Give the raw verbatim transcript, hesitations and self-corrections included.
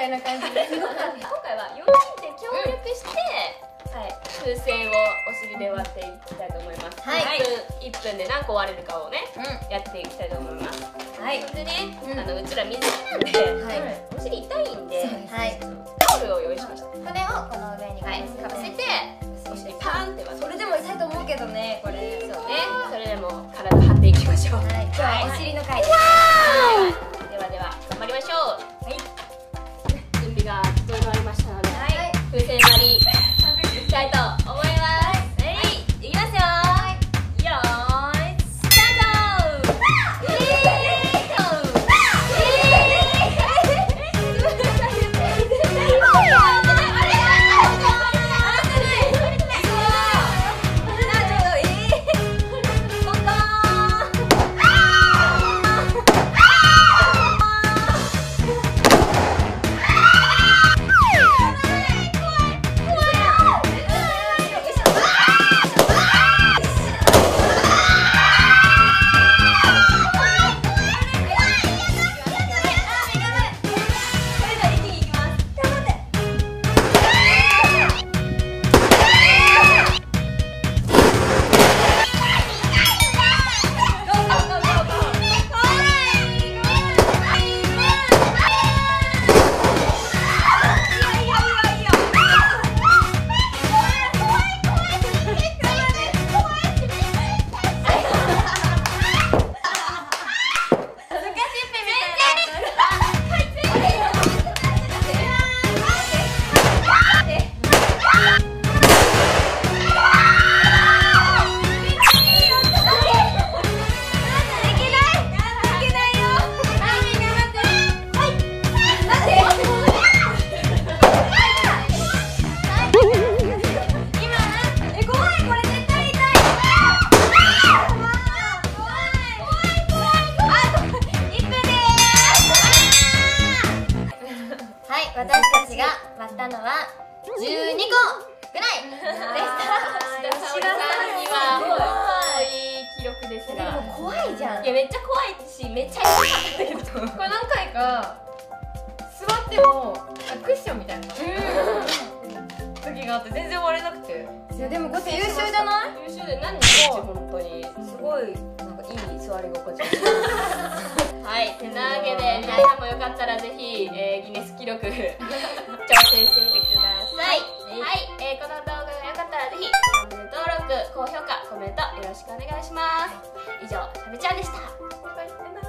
いな感じで今回はよにんで協力して、はい、風船をお尻で割っていきたいと思います。はい、いっぷんで何個割れるかをね、やっていきたいと思います。はい、でね、あのうちら水着なんで、お尻痛いんで、タオルを用意しました。これをこの上にかぶせて、お尻パンって割って。それでも痛いと思うけどね、これ。そうね、それでも体張っていきましょう。はい、今日はお尻の回です。ではでは頑張りましょう。はい、準備が整いましたので、風船割りいきたいと思います。はい、いきますよ。よーい、スタート。私たちが割ったのはじゅうにこぐらいでした。吉田さんには遠い記録ですが、でも怖いじゃん。いやめっちゃ怖いし、めっちゃ痛かったけど、これ何回か座ってもクッションみたいな時があって全然割れなくて。いやでもこれ優秀じゃない？優秀で何日本当にすごいなんかいい座り心地。はい、てなわけで皆さんもよかったらぜひ、えー、ギネス記録挑戦してみてください。はい、えー、この動画がよかったらぜひチャンネル登録、高評価、コメントよろしくお願いします。以上、しゃべちゃんでした。バイバイ。